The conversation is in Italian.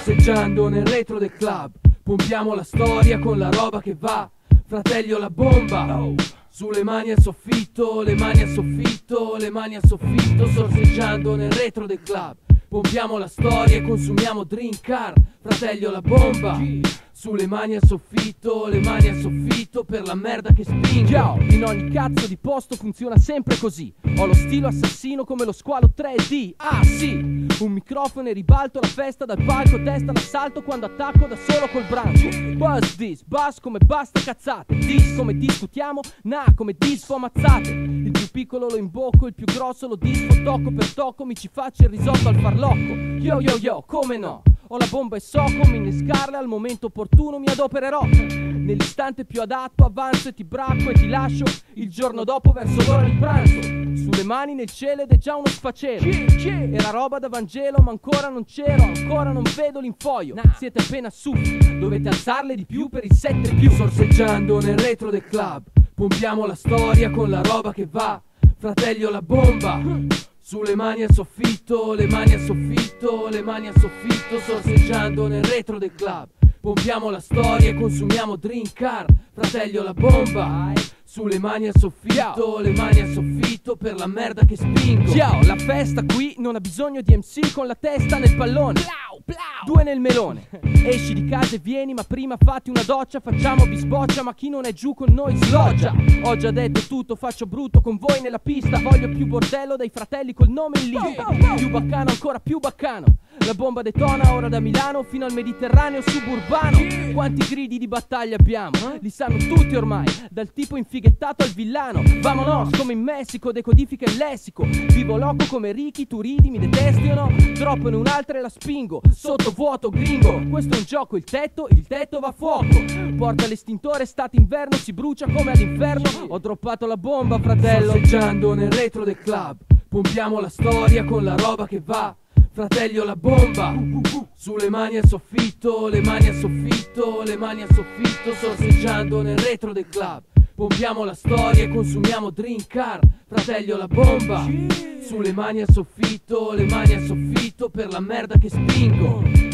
Sorseggiando nel retro del club, pompiamo la storia con la roba che va. Fratelli ho la bomba, sulle mani al soffitto, le mani al soffitto, le mani al soffitto. Sorseggiando nel retro del club, pompiamo la storia e consumiamo drink car. Fratelli ho la bomba, sulle mani al soffitto, le mani al soffitto, per la merda che spingo. Yo, in ogni cazzo di posto funziona sempre così. Ho lo stilo assassino come lo squalo 3D. Ah sì, un microfono e ribalto la festa dal palco, testa d'assalto quando attacco da solo col branco. Buzz this, buzz come basta cazzate. Dis come discutiamo, nah come disfo ammazzate. Il più piccolo lo imbocco, il più grosso lo disfo tocco per tocco, mi ci faccio il risotto al farlocco. Yo yo yo, come no? Ho la bomba e so come innescarla, al momento opportuno mi adopererò. Nell'istante più adatto avanzo e ti bracco e ti lascio il giorno dopo verso l'ora di pranzo. Sulle mani nel cielo ed è già uno sfacelo. Era roba da Vangelo ma ancora non c'ero, ancora non vedo l'infoio. Siete appena su, dovete alzarle di più per il 7 più. Sorseggiando nel retro del club, pompiamo la storia con la roba che va. Fratelli ho la bomba, sulle mani al soffitto, le mani al soffitto, le mani al soffitto. Sorseggiando nel retro del club, pompiamo la storia e consumiamo drink car. Fratelli ho la bomba, sulle mani al soffitto, le mani al soffitto, per la merda che spingo. Ciao, la festa qui non ha bisogno di MC con la testa nel pallone. Due nel melone. Esci di casa e vieni, ma prima fatti una doccia. Facciamo bisboccia, ma chi non è giù con noi sloggia. Ho già detto tutto, faccio brutto con voi nella pista. Voglio più bordello dai fratelli col nome in lista. Più baccano, ancora più baccano. La bomba detona ora da Milano fino al Mediterraneo suburbano. Quanti gridi di battaglia abbiamo? Li sanno tutti ormai, dal tipo infighettato al villano. Vamonos, come in Messico, decodifica il lessico. Vivo loco come Ricky, tu ridi, mi detesti o no? Troppo in un'altra e la spingo, sotto vuoto gringo. Questo è un gioco, il tetto va a fuoco. Porta l'estintore, estate inverno, si brucia come all'inferno. Ho droppato la bomba, fratello. Sorseggiando nel retro del club, pompiamo la storia con la roba che va. Fratelli ho la bomba, sulle mani al soffitto, le mani al soffitto, le mani al soffitto. Sorseggiando nel retro del club, pompiamo la storia e consumiamo drink car. Fratelli ho la bomba, sulle mani al soffitto, le mani al soffitto, per la merda che spingo.